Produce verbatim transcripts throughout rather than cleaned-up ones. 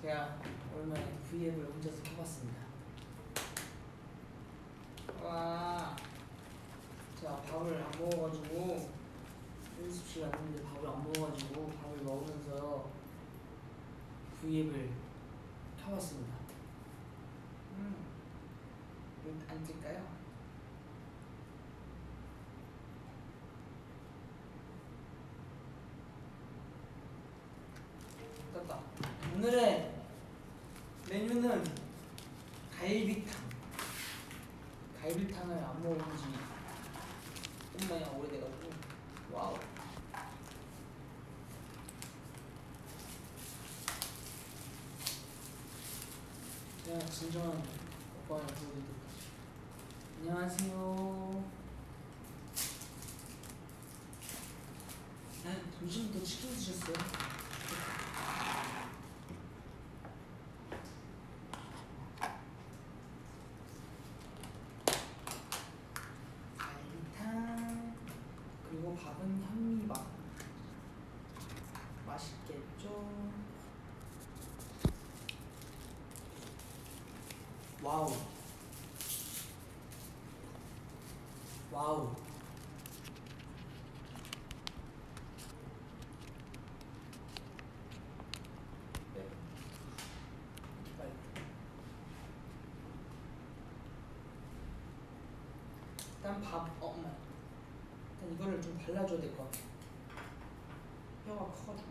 제가 오랜만에 브이앱을 혼자서 해봤습니다. 와, 제가 밥을 안 먹어가지고 연습실 갔는데 밥을 안 먹어가지고 밥을 먹으면서 브이앱을 켜봤습니다. 음, 이거 안 찔까요? 떴다. 오늘의 메뉴는 갈비탕. 갈비탕을 안 먹은 지 정말 오래돼가지고 와우. 그냥 진정한 오빠를 보여드릴게요. 안녕하세요. 네, 점심부터 치킨 드셨어요? 갈비탕 그리고 밥은 현미밥. 맛있겠죠? 와우. 와우. 네. 빨리. 일단 밥, 어, 엄마. 일단 이거를 좀 발라줘야 될 것 같아. 뼈가 커가지고.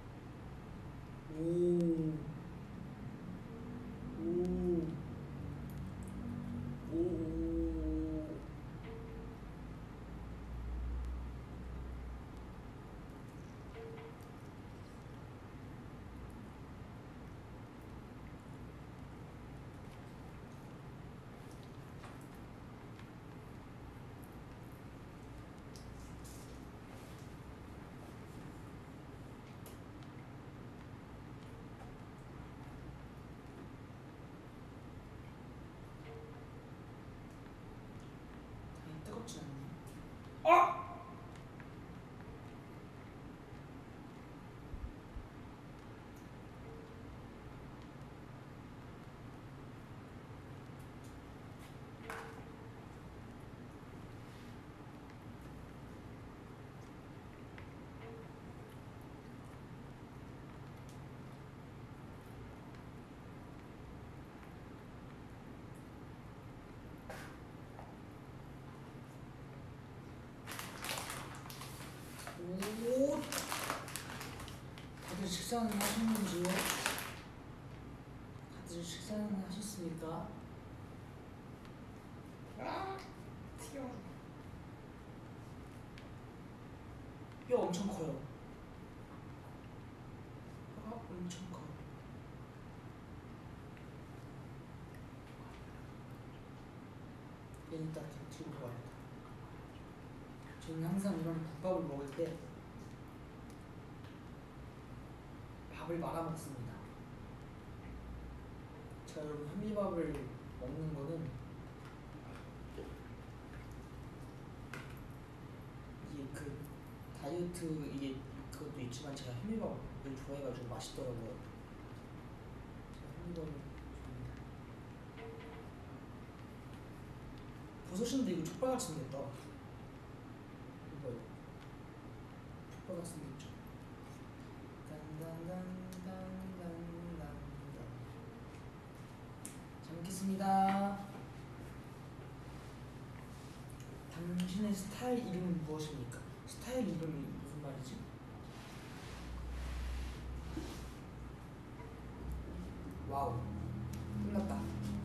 오. 오. 오. 뜨겁지 않네. 아! 오, 다들 식사는 하셨는지요? 다들 식사는 하셨습니까? 아, 튀어. 뼈 엄청 커요. 뼈가 엄청 커. 얘는 딱 들고 가야겠다. 저는 항상 이런 국밥을 먹을 때 밥을 말아 먹습니다. 제가 여러분 현미밥을 먹는 거는 이게 그 다이어트 이게 그것도 있지만 제가 현미밥을 좋아해가지고 맛있더라고요. 제가 현미밥을 좋아합니다. 버섯인데 이거 족발같이 생겼다. 이거요. 족발같이 생겼죠. 단단단단단단단. 잘 먹겠습니다. 당신의 스타일 이름은 무엇입니까? 스타일 이름이 무슨 말이지? 와우. 끝났다.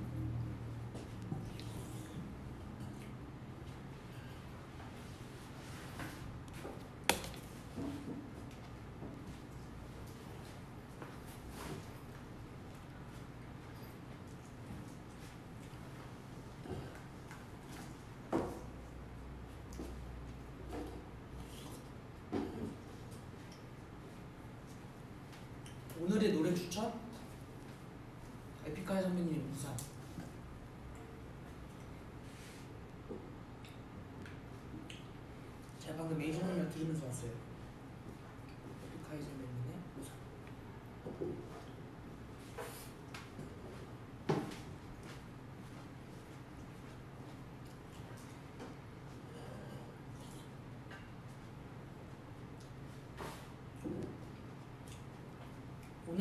오늘의 노래 추천? 에픽하이 선배님의 우산. 제가 방금 메이저 노래 들으면서 왔어요. 에픽하이 선배님의 우산.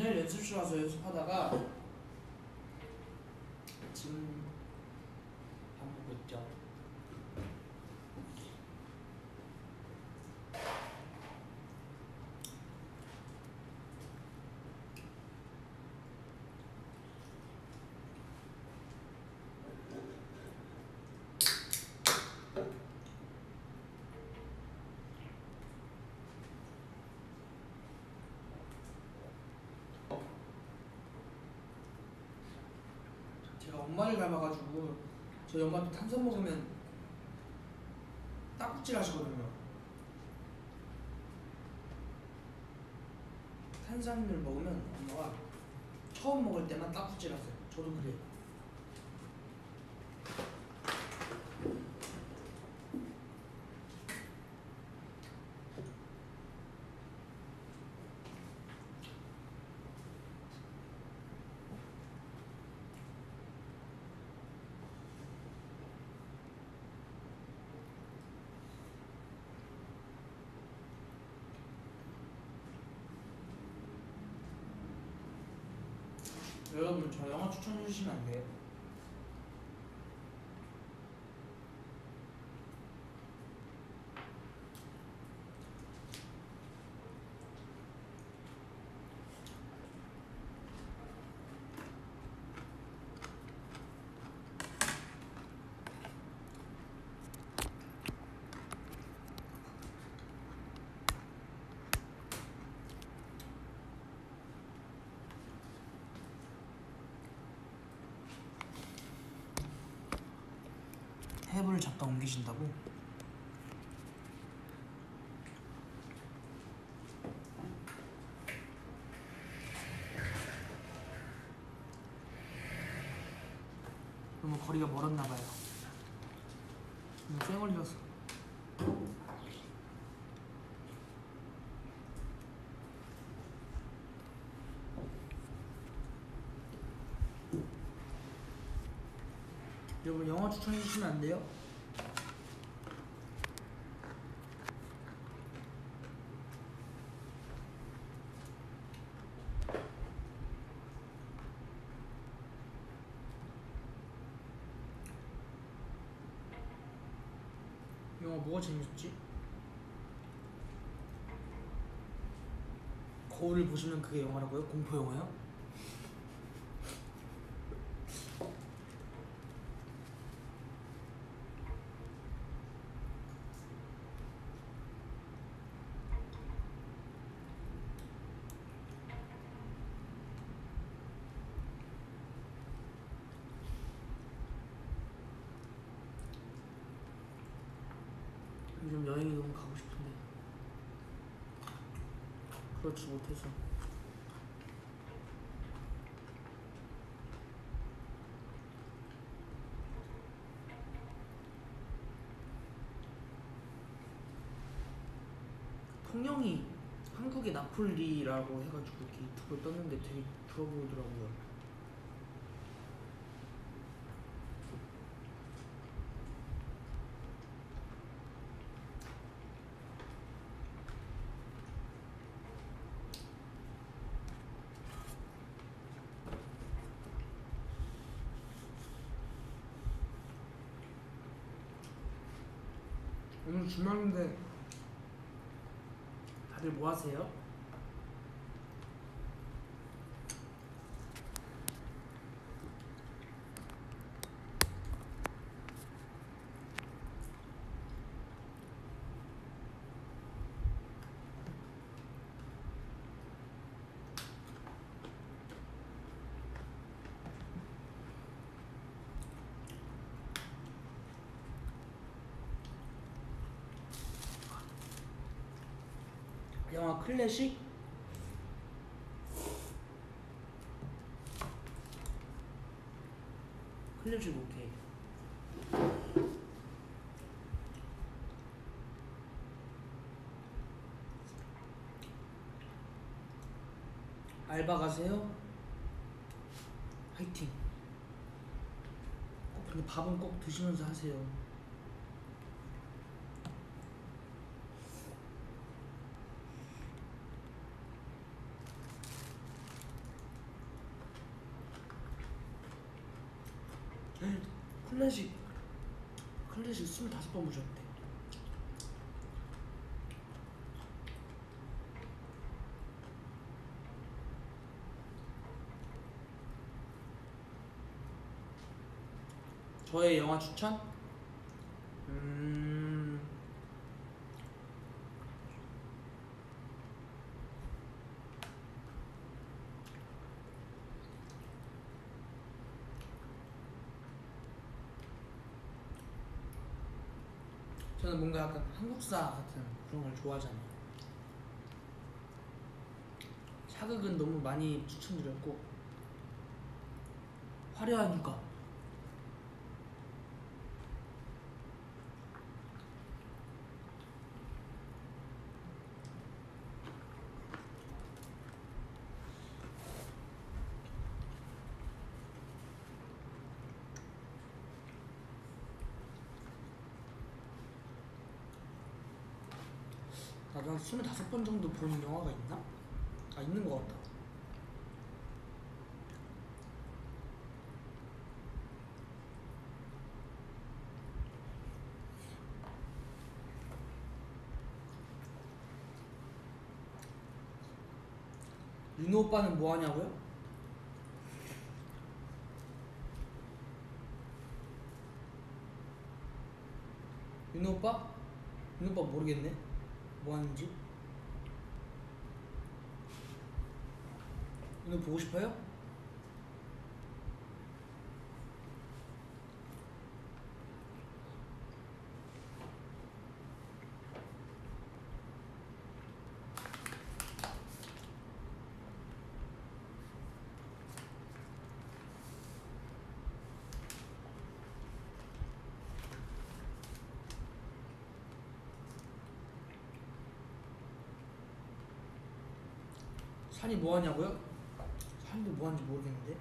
맨날 연습실 와서 연습하다가 지금 밥 먹고 있죠. 제가 엄마를 닮아가지고 저희 엄마도 탄산 먹으면 딱지질 하시거든요. 탄산을 먹으면 엄마가 처음 먹을 때만 딱지질 하세요. 저도 그래요. 여러분 저 영화 추천해 주시면 안 돼요? 테이블을 잡다 옮기신다고? 너무 거리가 멀었나봐요. 너무 쌩얼이라서. 여러분 영화 추천해 주시면 안 돼요? 영화 뭐가 재밌었지? 거울을 보시면 그게 영화라고요? 공포 영화요? 요즘 여행이 너무 가고 싶은데 그렇지 못해서. 통영이 한국의 나폴리라고 해가지고 이렇게 유튜브에 떴는데 되게 좋아 보이더라고요. 오늘 주말인데 다들 뭐 하세요? 영화 클래식? 클래식 오케이. 알바 가세요? 화이팅. 꼭 근데 밥은 꼭 드시면서 하세요. 클래식 클래식 스물다섯 번 보셨대. 저의 영화 추천? 음... 저는 뭔가 약간 한국사 같은 그런 걸 좋아하잖아요. 사극은 너무 많이 추천드렸고, 화려한 휴가. 나도 한 스물다섯 번 정도 본 영화가 있나? 아, 있는 것 같다. 윤호 오빠는 뭐 하냐고요? 윤호 오빠? 윤호 오빠 모르겠네. 뭐 하는지? 윤호 보고 싶어요? 산이 뭐 하냐고요? 산도 뭐 하는지 모르겠는데.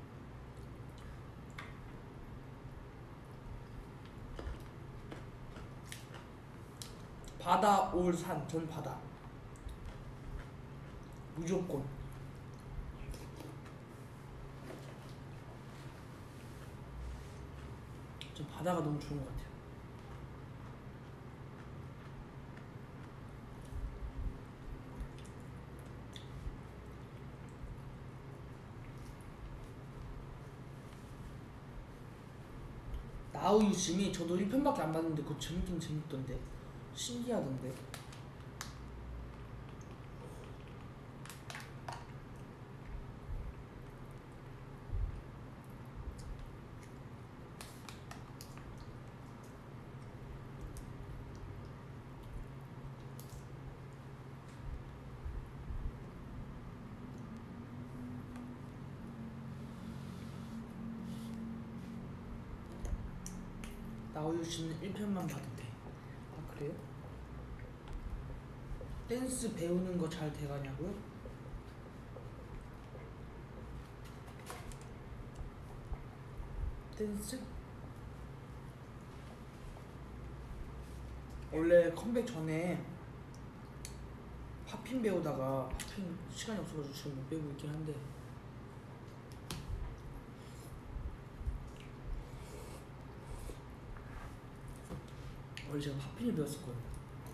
바다 올 산, 전 바다. 무조건. 전 바다가 너무 좋은 것 같아요. 나우유심이 저도 일 편밖에 안 봤는데 그거 재밌긴 재밌던데. 신기하던데. 나우유씨는 일 편만 봐도 돼. 아, 그래요? 댄스 배우는 거 잘 돼가냐고요? 댄스? 원래 컴백 전에 팝핀 배우다가 팝핀 시간이 없어가지고 지금 못 배우고 있긴 한데, 원래 제가 팝핀을 배웠었거든요.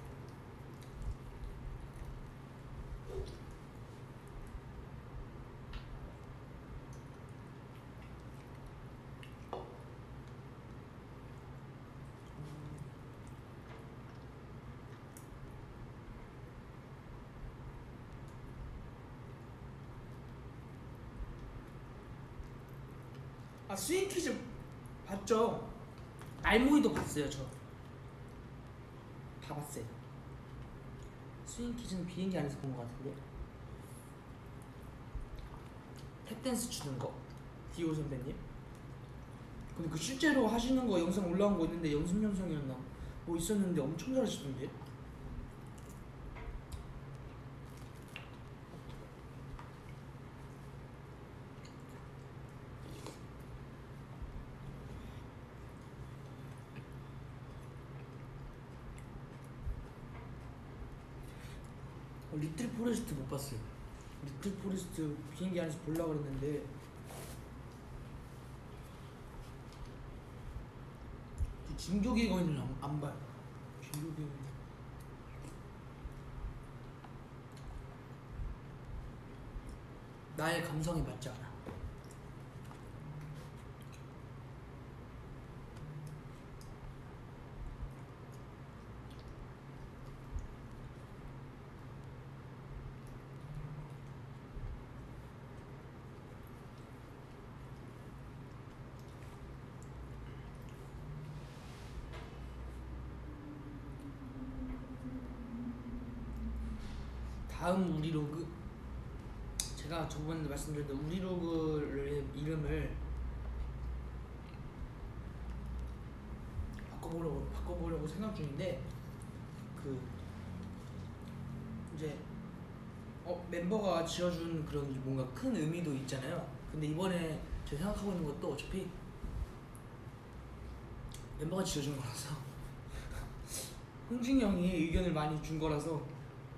아, 스윙퀴즈 봤죠? 알모이도 봤어요. 저 다 봤어요. 스윙퀴즈는 비행기 안에서 본 것 같은데. 탭댄스 추는 거 디오 선배님. 근데 그 실제로 하시는 거 영상 올라온 거 있는데 연습 영상이었나 뭐 있었는데 엄청 잘하시던데. 어, 리틀 포레스트 못 봤어요. 리틀 포레스트 비행기 안에서 보려고 그랬는데 진격의 거인은 안, 안 봐요. 진격의 거인. 나의 감성에 맞지 않아. 다음 우리 로그, 제가 저번에 말씀드렸던 우리 로그의 이름을 바꿔보려고 바꿔보려고 생각 중인데, 그 이제 어, 멤버가 지어준 그런 뭔가 큰 의미도 있잖아요. 근데 이번에 제가 생각하고 있는 것도 어차피 멤버가 지어준 거라서 흥진이 형이 의견을 많이 준 거라서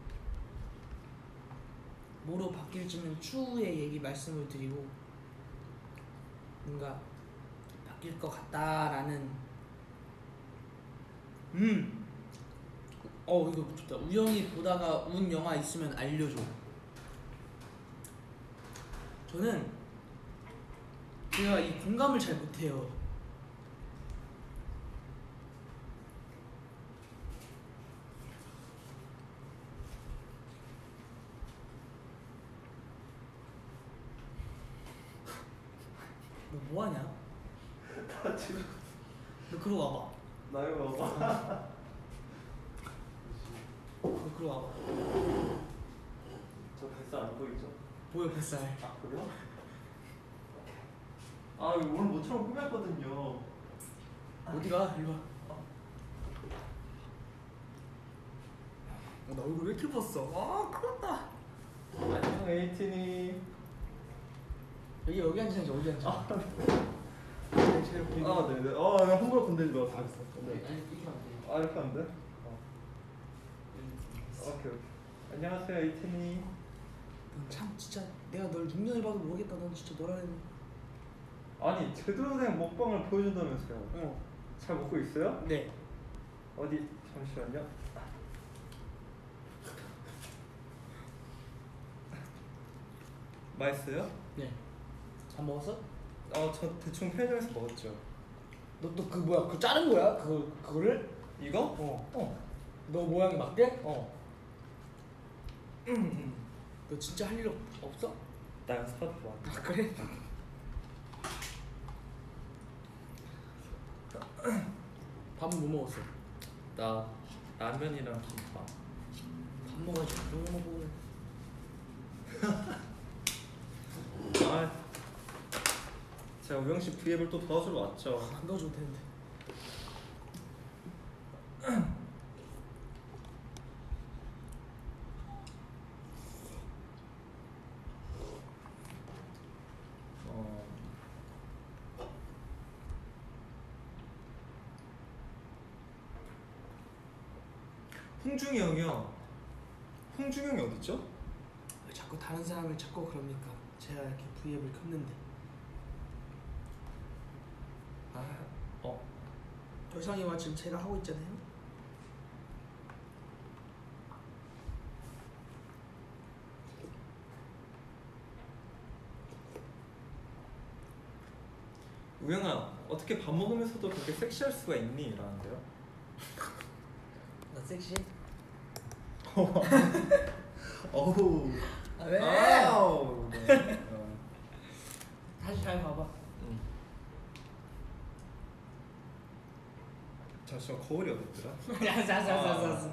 뭐로 바뀔지는 추후에 얘기 말씀을 드리고, 뭔가 바뀔 것 같다라는. 음. 어 이거 좋다. 우영이 보다가 운 영화 있으면 알려줘. 저는 제가 이 공감을 잘 못해요. 너 뭐하냐? 나 지금 너 그러고 와봐. 나 이거 봐봐. 너 그러고 와봐. 저 뱃살 안 보이죠? 보여 뱃살. 아 그래요? 아 이거 오늘 모처럼 꾸몄거든요. 어디가? 일로 와. 어, 나 얼굴 왜 이렇게 부었어? 아 큰일났다. 안녕 에이틴이. 여기 여기 앉으자. 어디 앉아? 아, 제일 보이는. 아 네네. 아 내가 함부로 건들지 마. 알았어. 아니 이렇게 하면 돼. 아 이렇게 하면 돼? 어. 오케이 오케이. 안녕하세요 에이틴이. 넌 참 진짜 내가 널 육 년을 봐도 모르겠다. 넌 진짜 너라는. 아니 제대로 된 먹방을 보여준다면서요. 어. 잘 먹고 있어요? 네. 어디 잠시만요. 맛있어요? 네. 잘 먹었어? 어 저 대충 편의점에서 먹었죠. 너 또 그 뭐야? 그 자른 거야? 그 그거를? 이거? 어. 어. 너 모양이 맞게? 어. 너 진짜 할 일 없어? 나 연습하도 좋아. 아 그래? 밥은 뭐 먹었어? 나 라면이랑 김밥. 밥 먹어야지. 그런 거 먹으면. 아, 제가 우영 씨 브이앱을 또 도와주러 왔죠. 안 넣어줘도 되는데. 어. 홍중이 형이요. 홍중이 형이 어딨죠? 왜 자꾸 다른 사람을 찾고 그럽니까? 제가 이렇게 브이앱을 켰는데. 아, 어. 여상이와 지금 제가 하고 있잖아요. 우영아, 어떻게 밥 먹으면서도 그렇게 섹시할 수가 있니? 라는데요. 나 섹시? 어우. 아 왜? 아우. 네. 어. 다시 잘 봐봐. 응. 잠시만 거울이 어딨더라? 알았어 알았어 알았어 알았어.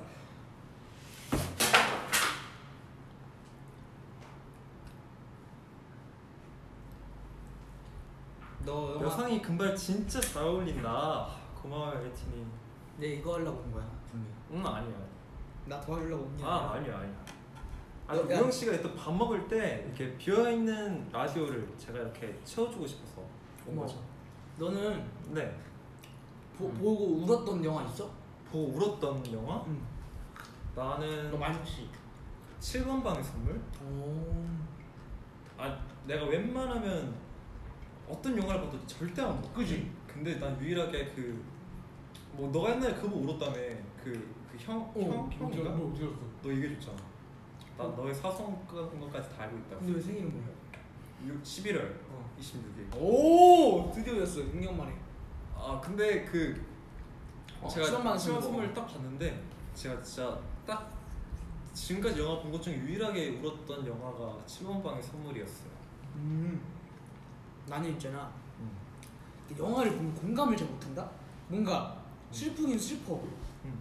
너 영화. 여상이 금발 진짜 잘 어울린다. 고마워요 에이틴이. 네 이거 하려고 온 거야 분명. 응 아니야. 나 도와주려고 온 게 아 아니라. 아니야 아니야. 아 너, 야. 우영 씨가 또 밥 먹을 때 이렇게 비어 있는 라디오를 제가 이렇게 채워주고 싶어서 온 맞아. 거죠. 너는 네. 보, 음. 보고 울었던 영화 있어? 보고 울었던 영화? 응. 나는 너 많지. 칠 번 방의 선물. 오. 아 내가 웬만하면 어떤 영화를 봐도 절대 안 봐. 그지? 근데 난 유일하게 그 뭐 너가 옛날에 그거 울었다며. 그그형형 형인가? 뭐 어디 갔어? 너 얘기해줬잖아. 나 너의 사소한 것까지 다 알고 있다고. 근데 왜 생일은 뭐야? 십일월 어. 이십육일. 오 드디어였어. 육 년 만에. 아 근데 그 어, 제가 시험 많은 시험 친구. 선물 딱 봤는데 제가 진짜 딱 지금까지 영화 본 것 중에 유일하게 울었던 영화가 칠 번 방의 선물이었어요. 음. 나는 있잖아. 음. 영화를 보면 공감을 잘 못한다? 뭔가 슬프긴 슬퍼. 음.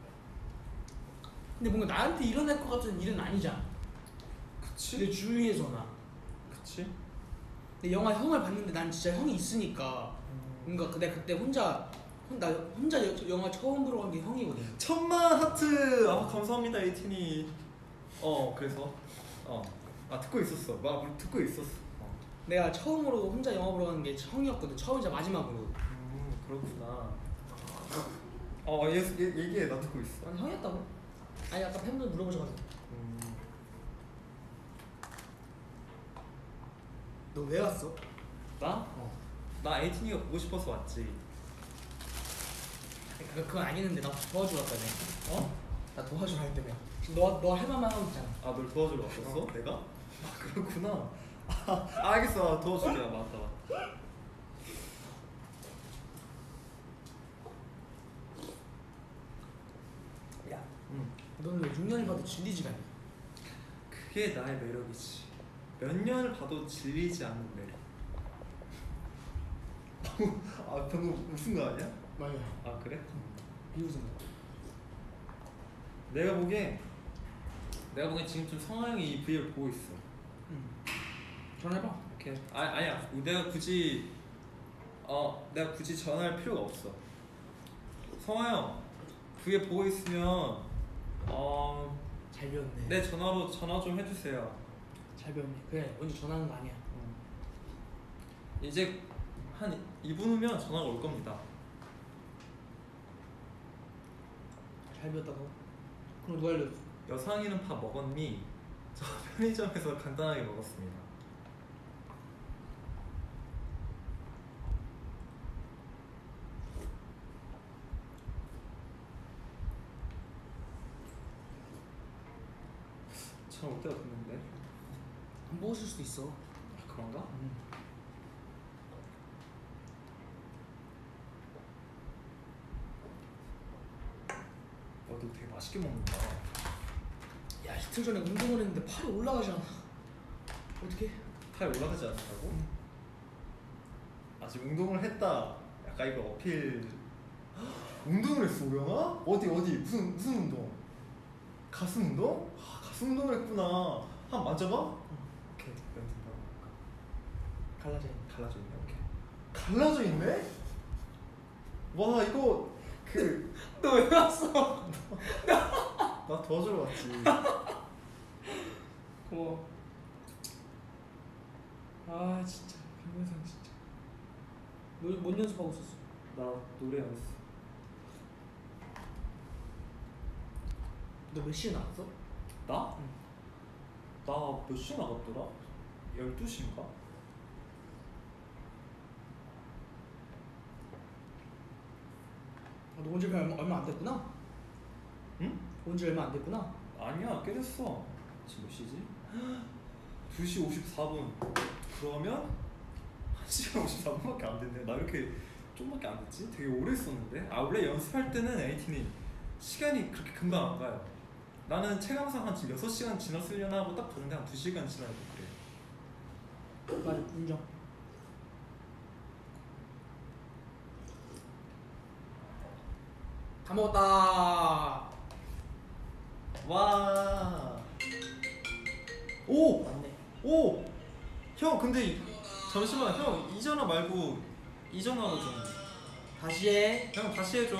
근데 뭔가 나한테 일어날 것 같은 일은 아니잖아. 그치? 내 주위에서나. 그치? 근데 영화 형을 봤는데 난 진짜 형이 있으니까 음. 뭔가 그- 내가 그때 혼자 혼- 나 혼자 여- 영화 처음 보러 간 게 형이거든. 천만 하트. 아 감사합니다 에이틴이. 어 그래서 어아 듣고 있었어. 막 듣고 있었어. 어. 내가 처음으로 혼자 영화 보러 가는 게 형이었거든. 처음이자 마지막으로. 음 그렇구나. 어 얘, 얘, 얘기해. 나 듣고 있어. 난 형이었다고? 아니 아까 팬분 물어보셔가지고. 음. 너 왜 왔어? 나? 어. 나 에이틴이가 보고 싶어서 왔지. 그 그건 아니는데 나 도와주러 왔다며. 어? 나 도와주러 할 때며. 너너 할 만만 하고 있잖아. 아 널 도와주러 왔었어? 내가? 아 그렇구나. 아 알겠어. 도와줄게. 아, 맞다 맞다. 야, 응. 너는 왜 육 년을 봐도 질리지가 않냐? 그게 나의 매력이지. 몇 년을 봐도 질리지 않는 매력. 아 방금 웃은 거 아니야? 맞아. 아 그래? 비웃은 거. 내가 보기에 내가 보기에 지금 좀 성화 형이 이 브이를 보고 있어. 응. 전화해봐. 이렇게 아 아니야. 내가 굳이 어 내가 굳이 전화할 필요가 없어. 성화 형 브이에 보고 있으면 어 잘 배웠네. 내 전화로 전화 좀 해주세요. 잘 배웠네. 그래, 먼저 전화하는 거 아니야. 이제 한 이 분 후면 전화가 올 겁니다. 잘 배웠다고? 그럼 누가 알려줬어? 여상이는 밥 먹었니? 저 편의점에서 간단하게 먹었습니다. 전화 올 때가 됐는데. 안 먹었을 수도 있어. 아, 그런가? 응. 너 되게 맛있게 먹는다. 야, 이틀 전에 운동을 했는데 팔이 올라가지 않아. 어떻게? 팔 올라가지 않았다고? 아직 운동을 했다. 약간 이거 어필. 운동을 했어, 우영아? 어디 어디 무슨 무슨 운동? 가슴 운동? 아, 가슴 운동을 했구나. 한 번 만져봐. 오케이. 연습하고. 갈라져 있네. 갈라져 있네. 오케이. 갈라져 있네? 와 이거 그 너 왜 왔어? 나 도와주러 왔지. 고마워. 아 진짜 강민상 진짜. 뭐, 뭔 연습하고 있었어? 나 노래 연습. 너 몇 시에 나왔어? 나? 응. 나 몇 시에 나갔더라? 열두 시인가? 아, 너 온지 얼마, 얼마 안 됐구나? 응? 온지 얼마 안 됐구나? 아니야, 꽤 됐어. 지금 몇 시지? 두 시 오십사 분. 그러면 한 시간 오십사 분밖에 안 됐네. 나 이렇게 좀밖에 안 됐지? 되게 오래 했었는데? 아 원래 연습할 때는 에이틴이 시간이 그렇게 금방 안 가요. 나는 체감상 한 지금 여섯 시간 지났으려나 하고 딱 보는데 한 두 시간 지나고 그래. 맞아, 인정. 다 먹었다. 와. 오! 맞네. 오! 형 근데 이- 잠시만 형 이 전화 말고 이 전화로 좀. 다시 해. 형 다시 해줘.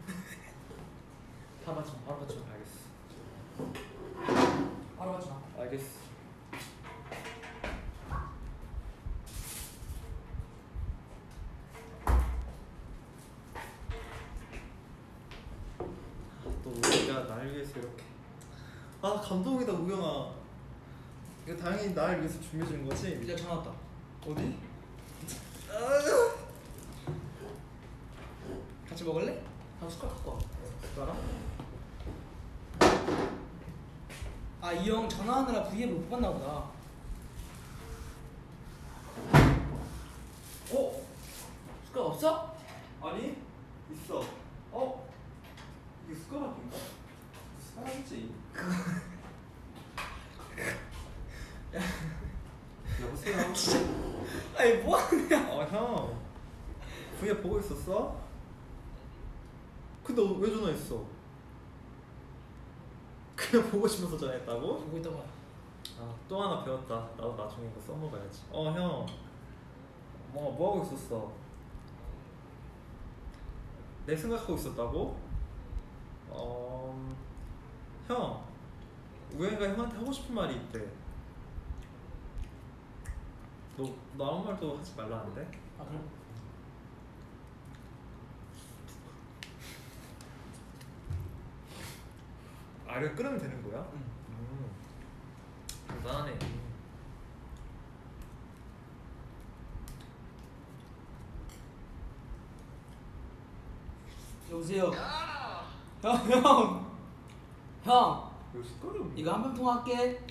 바로 받지 마. 바로 받지 마. 알겠어. 바로 받지 마. 알겠어. 또 우리가 날 위해서 이렇게. 아 감동이다 우영아. 이거 당연히 날 위해서 준비해 준 거지? 이제 전화 왔다. 어디? 같이 먹을래? 나 숟가락 갖고 와. 숟가락? 아, 이 형 전화하느라 브이앱을 못 봤나 보다. 어? 숟가락 없어? 아니 있어. 어? 이게 숟가락인가? 숟가락이지. 여보세요. 아니 뭐하냐? 어 형. 브이앱 보고 있었어? 근데 왜 전화했어? 그냥 보고 싶어서 전화했다고? 보고 있다가 아, 또 하나 배웠다. 나도 나중에 이거 써먹어야지. 어, 형. 뭐, 뭐 하고 있었어? 내 생각하고 있었다고? 어, 형. 우영이가 형한테 하고 싶은 말이 있대. 너, 너 아무 말도 하지 말라는데? 아 그래? 아, 이렇게 끓으면 되는 거야? 응. 음. 대단하네. 여보세요. 형, 형, 형. 이거 숟가락 이거 한 번 통화할게.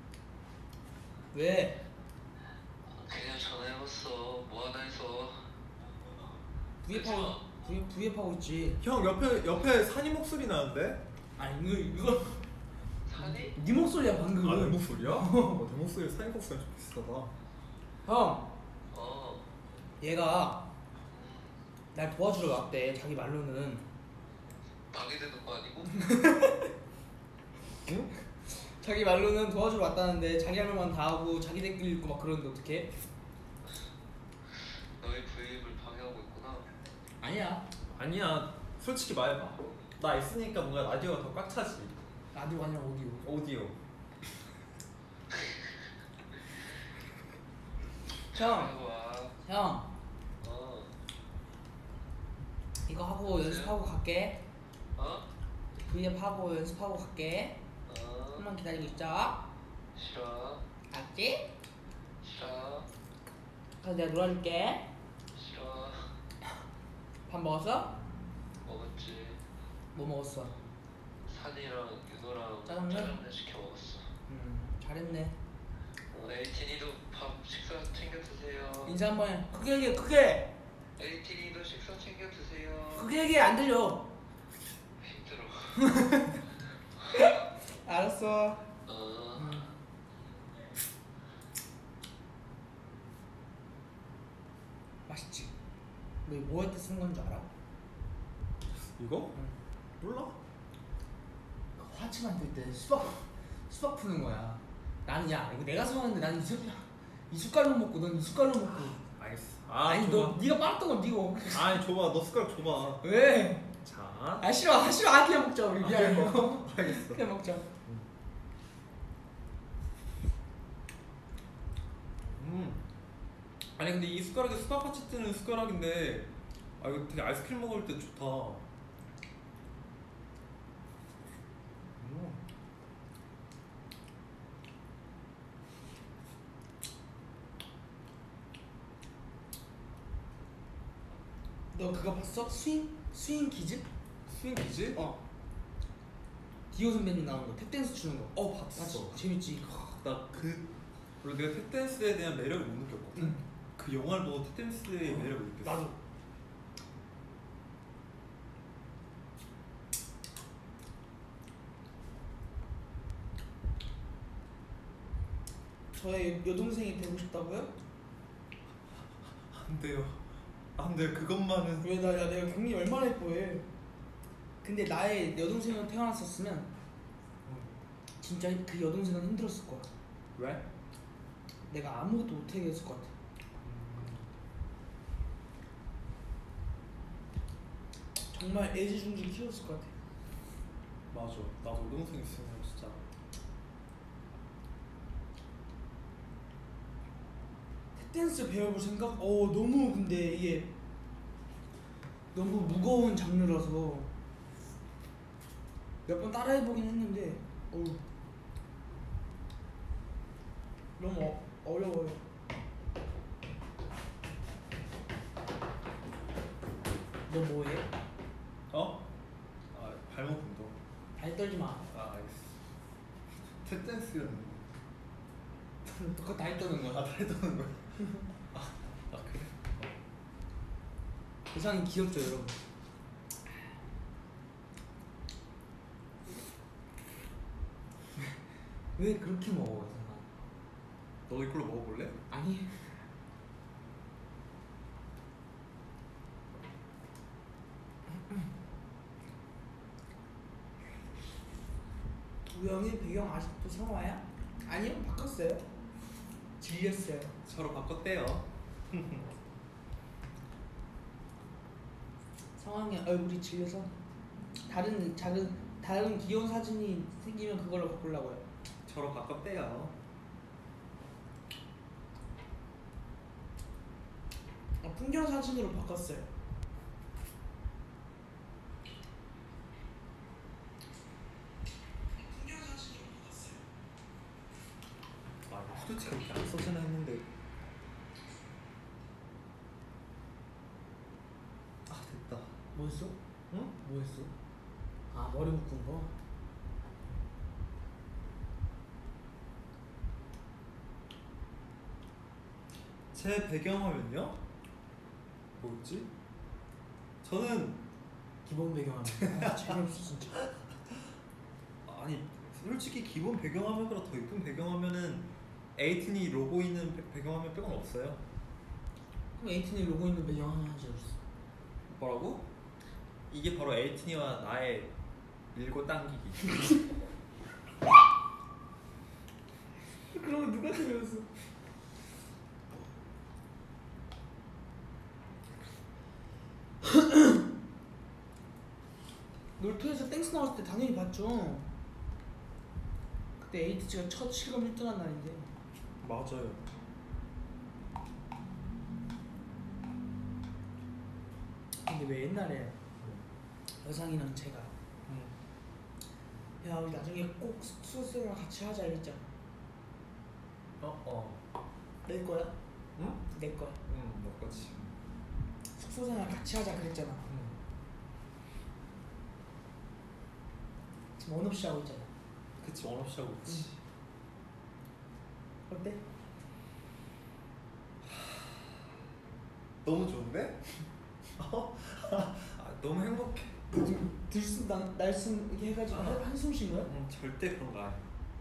왜? 그냥 전화해봤어. 뭐 하나 해서. 브이앱 하고 브이앱 브이앱 하고 있지. 형, 옆에, 옆에 산이 목소리 나는데? 아니 이거 이거 산이? 네 목소리야 방금. 아, 내 목소리야? 어, 내 목소리 산이 목소리랑 좀 비슷하다. 형, 어. 얘가 날 도와주러 왔대. 자기 말로는. 방해 되는 거 아니고? 응? 자기 말로는 도와주러 왔다는데 자기 할 말만 다 하고 자기 댓글 읽고 막 그러는데 어떡해? 너의 브이앱을 방해하고 있구나. 아니야. 아니야, 솔직히 말해봐. 나 있으니까 뭔가 라디오가 더 꽉 차지. 라디오 아니라 오디오. 오디오. 형, 전화하고 와. 형. 어. 이거 하고 연습하고 갈게. 어? 브이앱 하고 연습하고 갈게. 어. 한번 기다리고 있자. 싫어. 알지? 싫어. 그래서 내가 놀아줄게. 싫어. 밥 먹었어? 먹었지. 뭐 먹었어? 산이랑 윤호랑 짜장면? 짜장면 시켜 먹었어. 음, 잘했네. 어, 에이틴이도 밥 식사 챙겨 드세요. 인사 한번 해. 크게 얘기해, 크게. 에이틴이도 식사 챙겨 드세요. 크게 얘기해, 안 들려. 힘들어. 알았어. 어. 음. 맛있지? 너 이거 뭐 할 때 쓰는 건 줄 알아? 이거? 응. 몰라. 화치 만들 때 수박 수박 푸는 거야. 나는 야 이거 내가 사왔는데 나는 이, 숟, 이 숟갈로 먹고 넌 이 숟갈로 먹고. 알겠어. 아, 아니 줘봐. 너 네가 빨았던 건 네가 먹. 아니 줘봐. 너 숟가락 줘봐. 왜? 자. 아 싫어, 아 싫어, 아 그냥 먹자 우리 미안해. 알겠어. 그냥 먹자. 음. 아니 근데 이 숟가락이 수박 파치 뜨는 숟가락인데 아 이거 되게 아이스크림 먹을 때 좋다. 음. 너 그거 봤어? 스윙 스윙 기즈? 스윙기지? 어. 디오 선배님 나온 거 탭댄스 추는 거. 어 봤어. 맞지? 재밌지. 나그 원래 내가 탭댄스에 대한 매력을 못 느꼈거든. 응. 그 영화를 보고 탭댄스의 매력을 느꼈어. 나도. 저의 여동생이 되고 싶다고요? 안 돼요. 안 돼요. 그것만은. 왜 나 야 내가 경리 얼마나 예뻐해. 근데 나의 여동생으로 태어났었으면 진짜 그 여동생은 힘들었을 거야. 왜? 내가 아무것도 못하게 했을 것 같아. 정말 애지중지 키웠을 것 같아. 맞아. 나도 여동생 있으면 진짜. 탭댄스 배워볼 생각? 어 너무 근데 이게 너무 무거운 장르라서 몇 번 따라해보긴 했는데 어우 너무 어, 어려워요. 너 뭐해? 어? 떨지 마. 아 알겠어. 탭댄스였는데. 그거 다 했다는 거야. 아 다리 떠는 거야? 아, 아 그래? 의상이 귀엽죠 여러분. 왜 그렇게 먹어 의상아? 너도 이걸로 먹어볼래? 아니. 우영이 배경 아직도 성화야? 아니요 바꿨어요. 질렸어요. 서로 바꿨대요. 성황이 얼굴이 질려서 다른 작은 다른 귀여운 사진이 생기면 그걸로 바꾸려고요. 서로 바꿨대요. 아, 풍경 사진으로 바꿨어요. 풍경 사진으로 바꿨어요. 아 이거 후드티가 이렇게 안 써지나 했는데. 아 됐다. 뭐 했어? 응? 뭐 했어? 아 머리 묶은 거? 제 배경화면요? 뭐였지? 저는 기본 배경화면. 아, 재미없어 진짜. 아니 솔직히 기본 배경화면보다 더 이쁜 배경화면은 에이틴이 로고 있는 배- 배경화면 빼고는 없어요. 그럼 에이틴이 로고 있는 배경화면 하지 없어. 뭐라고? 이게 바로 에이틴이와 나의 밀고 당기기. 그러면 누가 들렸어? 놀토에서 땡스 나왔을 때 당연히 봤죠. 그때 에이티지가 첫 실검 일 등 한 날인데. 맞아요. 근데 왜 옛날에 여상이랑 제가 야 우리 나중에 꼭 숙소생활 같이 하자 이랬잖아. 어? 어. 내 거야? 응? 내 거야. 응, 너 거지. 숙소생활 같이 하자 그랬잖아. 응. 지금 원 없이 하고 있잖아. 그치, 원없이 하고 있지. 어때? 너무 좋은데? 어? 아, 너무 행복해. 지금 들숨 날- 날숨 이렇게 해가지고 아. 한- 한숨 쉰 거야? 음, 절대 그런 거 아니야.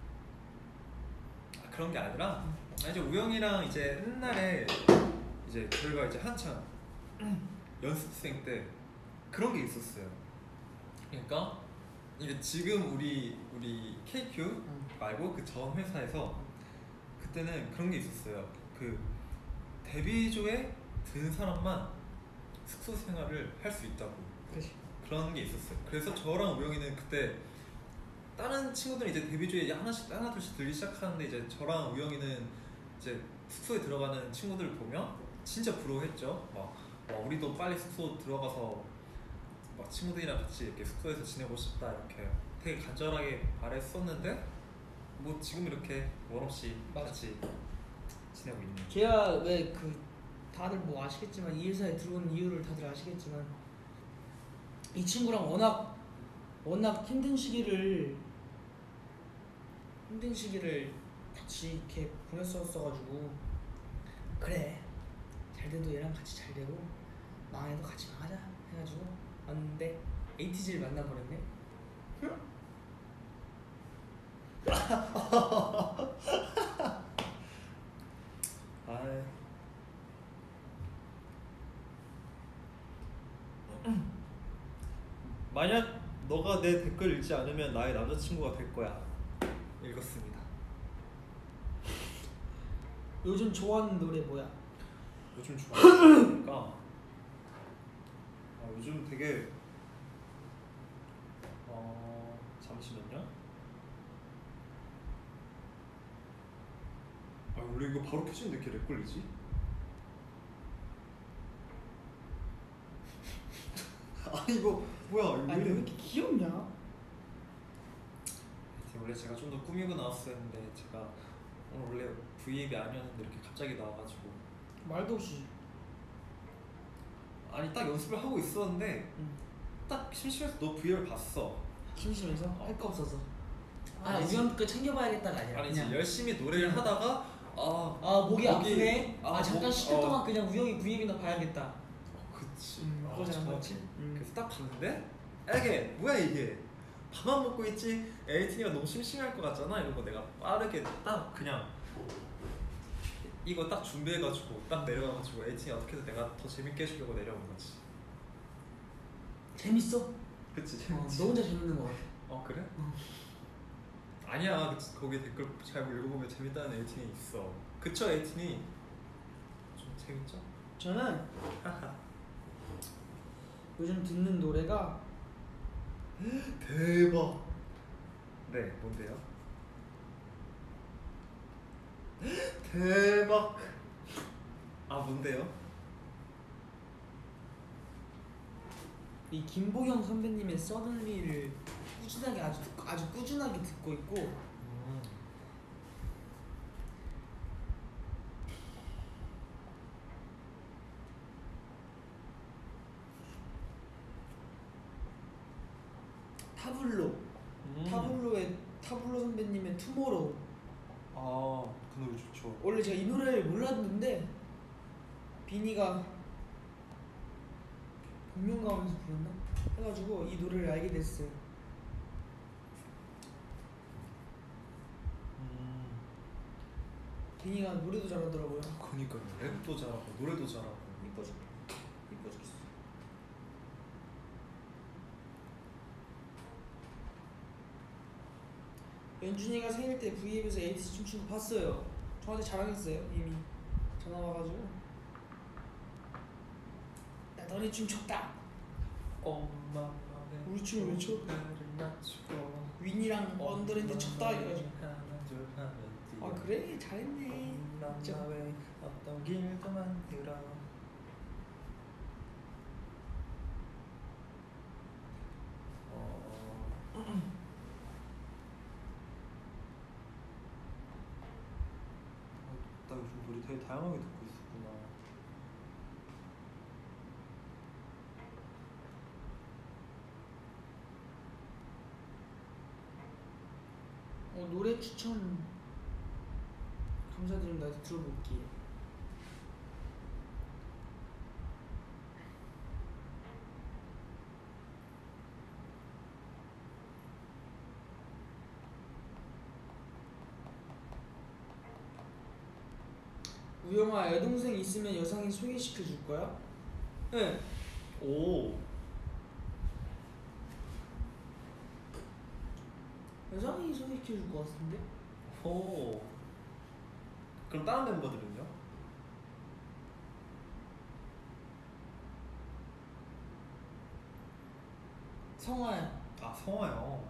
아, 그런 게 아니라 아, 이제 우영이랑 이제 옛날에 이제 저희가 이제 한창 연습생 때 그런 게 있었어요. 그러니까 이제 지금 우리 우리 케이큐 응. 말고 그 전 회사에서 그때는 그런 게 있었어요. 그 데뷔조에 든 사람만 숙소 생활을 할 수 있다고. 그치. 그런 게 있었어요. 그래서 저랑 우영이는 그때 다른 친구들은 이제 데뷔주에 하나씩 하나 둘씩 들기 시작하는데 이제 저랑 우영이는 이제 숙소에 들어가는 친구들을 보면 진짜 부러워했죠. 막 와, 우리도 빨리 숙소 들어가서 막 친구들이랑 같이 이렇게 숙소에서 지내고 싶다 이렇게 되게 간절하게 바랬었는데 뭐 지금 이렇게 원 없이 맞아. 같이 지내고 있는. 제가 왜 그 다들 뭐 아시겠지만 이 회사에 들어온 이유를 다들 아시겠지만 이 친구랑 워낙 워낙 힘든 시기를 힘든 시기를 같이 이렇게 보냈었어가지고 그래 잘 돼도 얘랑 같이 잘 되고 망해도 같이 망하자 해가지고 왔는데 에이티지를 만나버렸네. 아. 만약 너가 내 댓글 읽지 않으면 나의 남자친구가 될 거야. 읽었습니다. 요즘 좋아하는 노래 뭐야? 요즘 좋아하니까 아, 요즘 되게 어 잠시만요. 아 원래 이거 바로 켜지는데 이렇게 렉 걸리지? 아니 이거 뭐야 이거 왜 아니 왜 이래? 이렇게 귀엽냐? 하여튼 원래 제가 좀 더 꾸미고 나왔어야 했는데 제가 오늘 원래 브이앱이 아니었는데 이렇게 갑자기 나와가지고 말도 없이. 아니 딱 연습을 하고 있었는데 응. 딱 심심해서 너 브이앱을 봤어. 심심해서 할 거 없어서. 아 아니지. 우연 거 챙겨봐야겠다가 아니라 아니지 그냥 열심히 노래를 그냥. 하다가 아 아 목이, 목이- 아프네. 아, 아, 잠깐 목- 쉴 때 어. 동안 그냥 우영이 브이앱이나 봐야겠다. 그치 음, 아, 그거잖아, 정확해. 그렇지? 음. 그래서 딱 봤는데 이게 뭐야 이게 밥만 먹고 있지 에이틴이가 너무 심심할 것 같잖아 이러고 내가 빠르게 딱 그냥 이거 딱 준비해가지고 딱 내려가가지고 에이틴이 어떻게 해서 내가 더 재밌게 해주려고 내려온 거지. 재밌어? 그치 어, 재밌지. 너 혼자 재밌는 거 같아. 어 그래? 어. 아니야 그치, 거기 댓글 잘 읽어보면 재밌다는 에이틴이 있어. 그쵸 에이틴이 좀 재밌죠? 저는 요즘 듣는 노래가 대박. 네 뭔데요? 대박. 아 뭔데요? 이 김보경 선배님의 서든리를 꾸준하게 아주 아주 꾸준하게 듣고 있고 음. 타블로 음. 타블로의 타블로 선배님의 투모로우. 아그 노래 좋죠. 원래 제가 이 노래를 몰랐는데 비니가 복면가왕에서 불렀나? 해가지고 이 노래를 알게 됐어요. 음. 비니가 노래도 잘하더라고요. 그니까요. 랩도 잘하고 노래도 잘하고. 이뻐 죽 이뻐 죽겠어. 연준이가 생일 때 브이앱에서 에이티씨 춤추는 거 봤어요. 저한테 자랑했어요 이미. 전화 와가지고 야 너네 춤 췄다. 엄마 우리 춤을 왜 춰? 윈이랑 언더랜드 췄다 이래가지고 아 그래? 잘했네. 진짜. 왜 어떤 길도 만들어. 어. 나 요즘 노래 되게 다양하게 듣고 있었구나. 어, 노래 추천 감사드립니다. 들어볼게요. 우영아 여동생 있으면 여상이 소개시켜 줄 거야? 네. 오. 여상이 소개시켜 줄 것 같은데? 오. 그럼 다른 멤버들은요? 성화야. 아 성화요.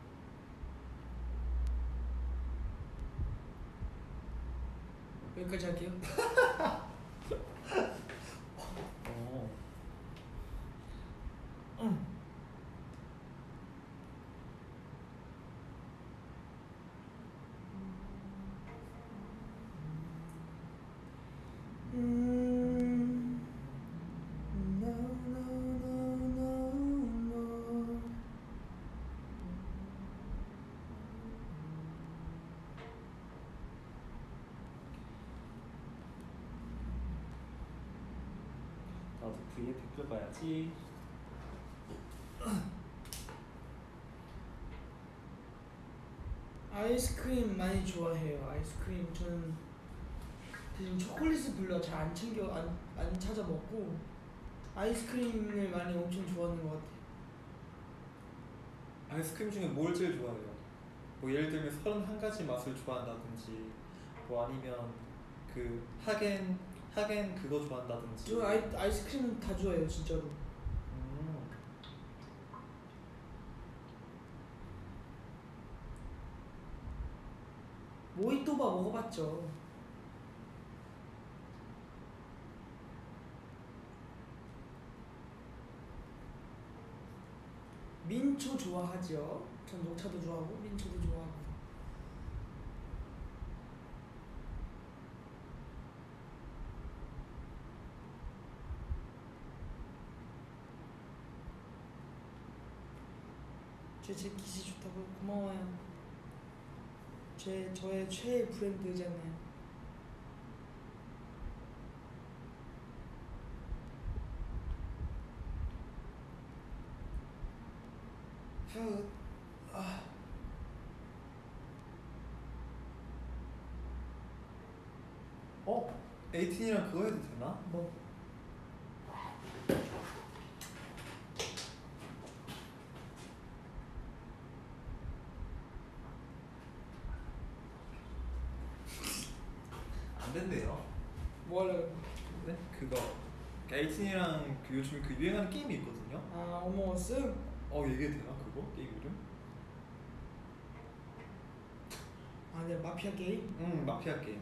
여기까지 할게요. 어. 응. 음. No, no, no, no, no. 나도 V에 댓글 봐야지. 아이스크림 많이 좋아해요. 아이스크림 저는 지금 초콜릿을 별로 잘 안 챙겨 안, 안 찾아 먹고 아이스크림을 많이 엄청 좋아하는 것 같아요. 아이스크림 중에 뭘 제일 좋아해요? 뭐 예를 들면 서른한 가지 맛을 좋아한다든지 뭐 아니면 그 하겐 하겐 그거 좋아한다든지. 저 아이, 아이스크림은 다 좋아해요 진짜로. 음. 모히또바 먹어봤죠. 민초 좋아하죠. 전 녹차도 좋아하고 민초도 좋아하고. 제 재킷이 좋다고 고마워요. 제 저의 최애 브랜드잖아요. 후. 아. 어? 에이틴이랑 그거 해도 되나? 뭐? 안 된대요. 뭐 하려고? 네? 그거 에이틴이랑 그 요즘 그 유행하는 게임이 있거든요. 아 어머어스? 어 얘기해도 되나 그거? 게임 이름? 아 네 마피아 게임? 응 마피아 게임.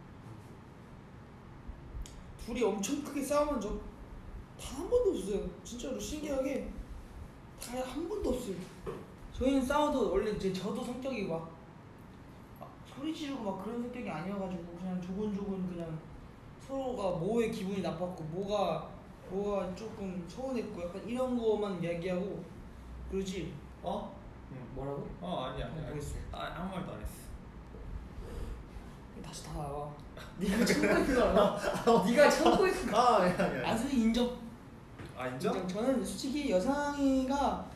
둘이 엄청 크게 싸우는 적 단 한 번도 없어요. 진짜로 신기하게 단 한 번도 없어요. 저희는 싸워도 원래 이제 저도 성격이 막, 막 소리 지르고 막 그런 성격이 아니어가지고 그냥 조곤조곤 그냥 서로가 뭐에 기분이 나빴고 뭐가 뭐가 조금 서운했고 약간 이런 거만 이야기하고 그러지. 어? 응. 뭐라고? 어 아니 아니 어, 아니. 모르겠어. 아 아무 말도 안 했어. 다시 다 나와. 네가 참고 있는 거 알아? 네가 참고 있는 거. 아 아니 아니 아니. 아 선생님 인정. 아 인정? 저는 솔직히 여상이가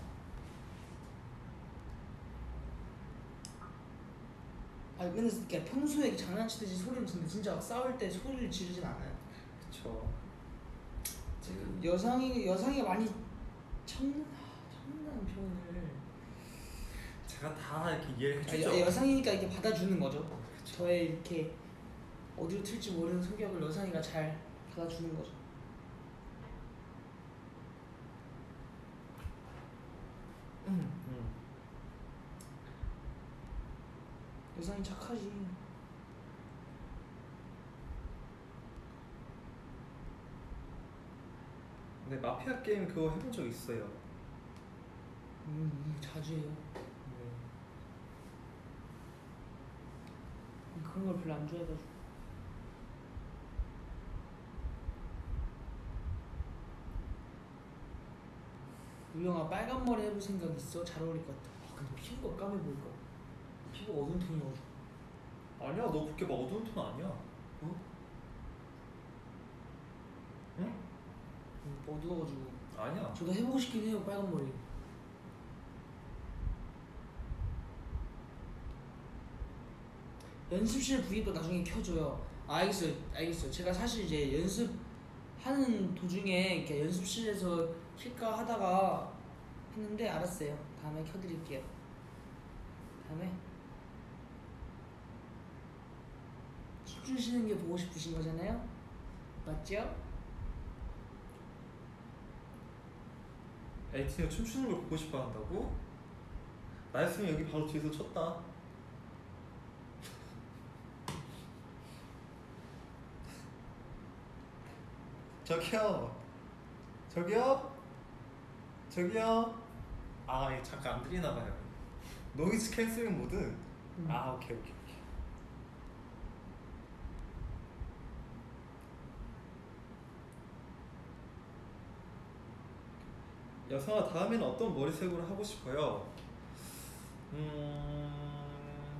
아 맨날 그러니까 평소에 장난치듯이 소리를 지르는데 진짜 싸울 때 소리를 지르진 않아요. 그쵸. 지금 여상이 여상이가 많이 참 참는다는 표현을 제가 다 이렇게 이해를 아, 해주죠. 여, 여상이니까 이렇게 받아주는 거죠. 저의 이렇게 어디로 튈지 모르는 성격을 여상이가 잘 받아주는 거죠. 응. 응. 여상이 착하지. 근데 마피아 게임 그거 해본 적 있어요. 음, 음 자주 해요. 네. 그런 걸 별로 안 좋아해가지고. 우영아 빨간 머리 해볼 생각 있어? 잘 어울릴 것 같아. 아, 근데 피부가 까매 보일 거야. 피부가 어두운 톤이어가지고. 아니야 너 그렇게 막 어두운 톤 아니야. 어? 응? 음, 어두워가지고. 아니야. 저도 해보고 싶긴 해요 빨간 머리. 연습실 브이도 나중에 켜줘요. 아, 알겠어요, 알겠어요. 제가 사실 이제 연습하는 도중에 이렇게 연습실에서 킬까 하다가 했는데 알았어요. 다음에 켜드릴게요. 다음에 춤추시는 게 보고 싶으신 거잖아요, 맞죠? 에이틴이가 춤추는 걸 보고 싶어 한다고? 나였으면 여기 바로 뒤에서 쳤다. 저기요. 저기요. 저기요. 아, 이거 잠깐 안 들리나 봐요. 노이즈 캔슬링 모드. 음. 아, 오케이 오케이 오케이. 여성아 다음에는 어떤 머리색으로 하고 싶어요? 음.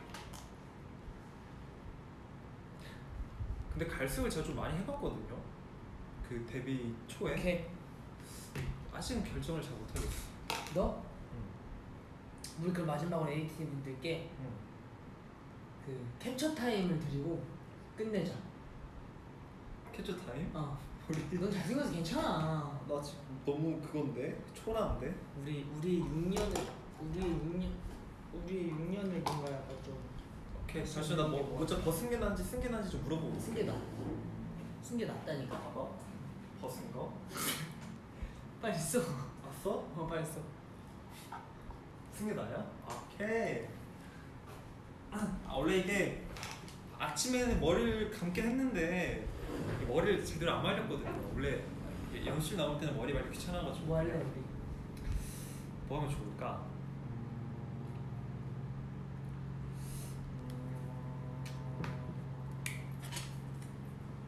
근데 갈색을 제가 좀 많이 해봤거든요. 그 데뷔 초에. 오케이. 아직은 결정을 잘 못하겠어. 너? 응. 우리 그 마지막으로 에이티티 분들께 응. 그 캡처 타임을 드리고 끝내자. 캡처 타임? 어. 우리 넌 잘생겨서 괜찮아. 나 지금 너무 그건데 초라한데. 우리 우리 육 년을 우리 육 년 우리 육 년을 뭔가 약간 좀 오케이. 잠시 나뭐 모자 벗은 게 나은지 쓴 게 나은지 좀 물어보고. 쓴 게 나. 쓴 게 낫다니까. 봐봐. 벗은 거. 빨리 써. 봤어? 어 빨리 써. 쓴 게 나야? 오케이. 아 원래 이게 아침에는 머리를 감긴 했는데 이 머리를 제대로 안 말렸거든요. 원래 연습실 나올 때는 머리 말리 귀찮아가지고. 뭐 할래 우리? 뭐 하면 좋을까?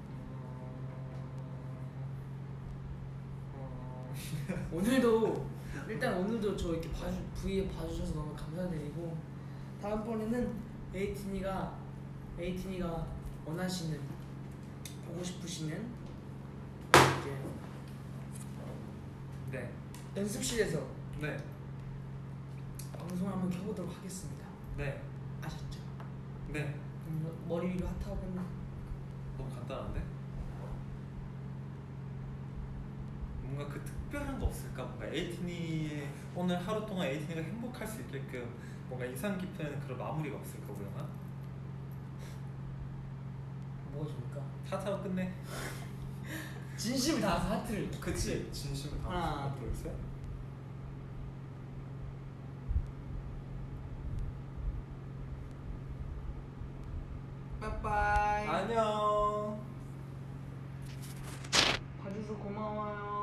오늘도 일단 오늘도 저 이렇게 봐주 V에 봐주셔서 너무 감사드리고 다음번에는 에이틴이가 에이틴이가 원하시는 보고 싶으시는 이제 네. 연습실에서 네. 방송을 한번 켜보도록 하겠습니다. 네. 아셨죠? 네. 음, 머리 위로 핫하고 너무 간단한데? 뭔가 그 특별한 거 없을까? 뭔가 에이틴이의 오늘 하루 동안 에이틴이가 행복할 수 있게끔 뭔가 인상 깊은 그런 마무리가 없을까 우영아? 뭐가 좋을까? 하트하고 끝내. 진심을 다해서 하트를. 그치? 진심을 하나. 담아서 둘, 셋. 빠빠이. 안녕. 봐줘서 고마워요.